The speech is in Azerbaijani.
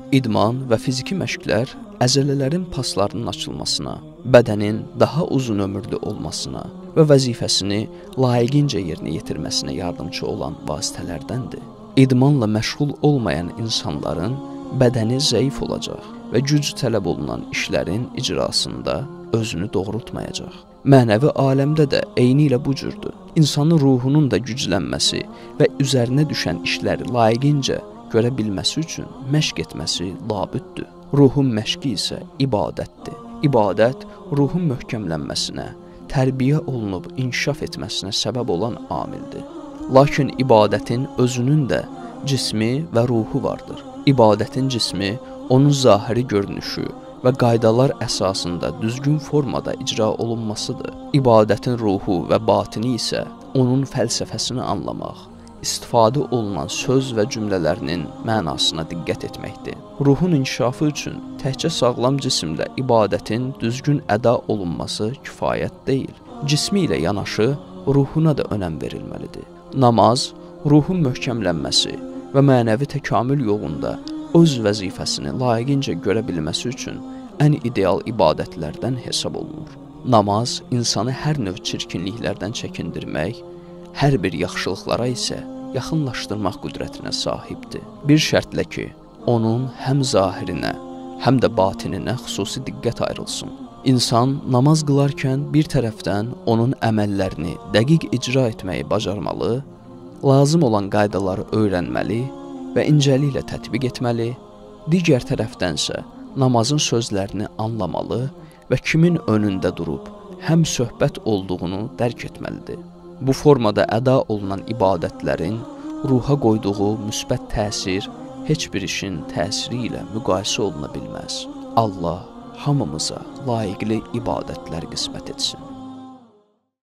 İdman və fiziki məşqlər əzələlərin paslarının açılmasına, bədənin daha uzun ömürlü olmasına və vəzifəsini layiqincə yerinə yetirməsinə yardımcı olan vasitələrdəndir. İdmanla məşğul olmayan insanların bədəni zəif olacaq və güc tələb olunan işlərin icrasında özünü doğrultmayacaq. Mənəvi aləmdə də eyni ilə bu cürdür. İnsanın ruhunun da güclənməsi və üzərinə düşən işləri layiqincə görə bilməsi üçün məşq etməsi labüddür. Ruhun məşqi isə ibadətdir. İbadət ruhun möhkəmlənməsinə, tərbiyə olunub inkişaf etməsinə səbəb olan amildir. Lakin ibadətin özünün də cismi və ruhu vardır. İbadətin cismi onun zahiri görünüşü və qaydalar əsasında düzgün formada icra olunmasıdır. İbadətin ruhu və batini isə onun fəlsəfəsini anlamaq, istifadə olunan söz və cümlələrinin mənasına diqqət etməkdir. Ruhun inkişafı üçün təkcə sağlam cisimlə ibadətin düzgün əda olunması kifayət deyil. Cismi ilə yanaşı ruhuna da önəm verilməlidir. Namaz, ruhun möhkəmlənməsi və mənəvi təkamül yolunda öz vəzifəsini layiqincə görə bilməsi üçün ən ideal ibadətlərdən hesab olunur. Namaz insanı hər növ çirkinliklərdən çəkindirmək, hər bir yaxşılıqlara isə yaxınlaşdırmaq qüdrətinə sahibdir. Bir şərtlə ki, onun həm zahirinə, həm də batininə xüsusi diqqət ayrılsın. İnsan namaz qılarkən bir tərəfdən onun əməllərini dəqiq icra etməyi bacarmalı, lazım olan qaydaları öyrənməli və incəliklə tətbiq etməli, digər tərəfdənsə namazın sözlərini anlamalı və kimin önündə durub həm söhbət olduğunu dərk etməlidir. Bu formada əda olunan ibadətlərin ruha qoyduğu müsbət təsir heç bir işin təsiri ilə müqayisə oluna bilməz. Allah hamımıza layiqli ibadətlər qismət etsin.